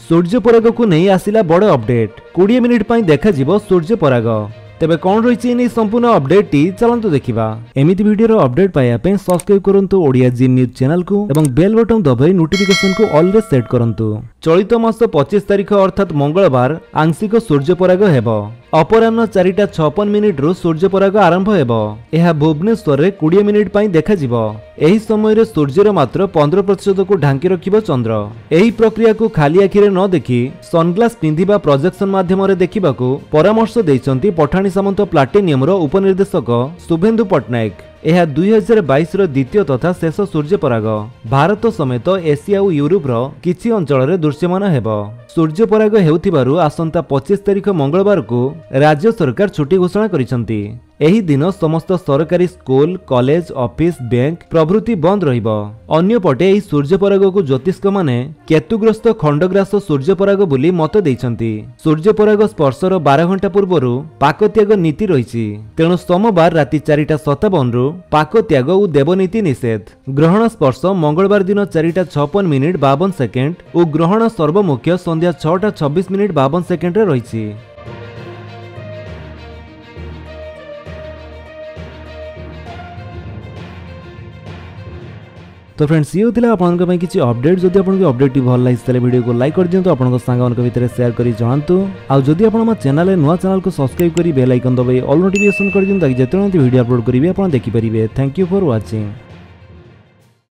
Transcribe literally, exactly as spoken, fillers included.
सूर्यपराग को नहीं आसिला बड़ अपडेट बीस मिनिट पई देखा जिवो सूर्यपराग। तेबे कौन रही संपूर्ण अपडेट टी चलंतु देखिबा। एमिति वीडियो अपडेट पाया पे सब्सक्राइब करंतु ओडिया जी न्यूज चैनल को एवं बेल बटन दबाई नोटिफिकेशन को ऑल रे सेट करंतु। चलित मास पच्चीस तारिख अर्थात मंगलवार आंशिक सूर्यपराग हेबो। अपराह्न चारिटा छप्पन मिनिट रु सूर्यपराग आरंभ हेबो। यह भुवनेश्वर रे बीस मिनिट पई देखा जिवो। एही समय रे सूर्यर मात्र पंद्रह प्रतिशत को ढांकी रखिबो चंद्र। एही प्रक्रिया को खाली आखिरे न देखि सनग्लास पिंधिबा प्रोजेक्शन माध्यम रे देखिबाकू परामर्श दैछंती पठाणी सामंत प्लाटिनियम रो उपनिर्देशक शुभेन्दु पट्टनायक। यह दुई हजार बाईस द्वितीय तथा शेष सूर्यपराग। भारत समेत एशिया और यूरोप रो किछि अंचल रे दृश्यमान हेबो। सूर्यपराग हेउथिबारु आसंता पच्चीस तारिख मंगलवार को राज्य सरकार छुट्टी घोषणा करिसंती। एही दिन समस्त सरकारी स्कूल कॉलेज ऑफिस बैंक प्रभृति बंद रहिबो। अन्य पटे एही सूर्यपराग को ज्योतिष्क माने केतुग्रस्त खंडग्रास सूर्यपराग बोली मत दैछंती। सूर्यपराग स्पर्शर बारह घंटा पूर्वरु पाकत्याग नीति रहिछि। तेणु सोमवार राति चारिटा सत्तावन रु पाकत्याग और देवनीति निषेध। ग्रहण स्पर्श मंगलवार दिन चारिटा छप्पन मिनिट बावन सेकेंड और ग्रहण सर्वमुख्य संध्या छटा छब्बीस मिनिट बावन सेकेंड रे रहिछि। तो फ्रेंड्स ये होता आपन किसी अपडेट। जदि आपको अपडेट भल लगी तेल वीडियो को लाइक कर दिंतु, आपन सांग भितर शेयर कर जनातु। आउ जदि आप चैनल नुआ चैनल को सब्सक्राइब कर बेल आइकन दबाई ऑल नोटिफिकेशन कर दिंतु ताकि जिते वीडियो अपलोड करेंगे आप देखिपारे। Thank you for watching.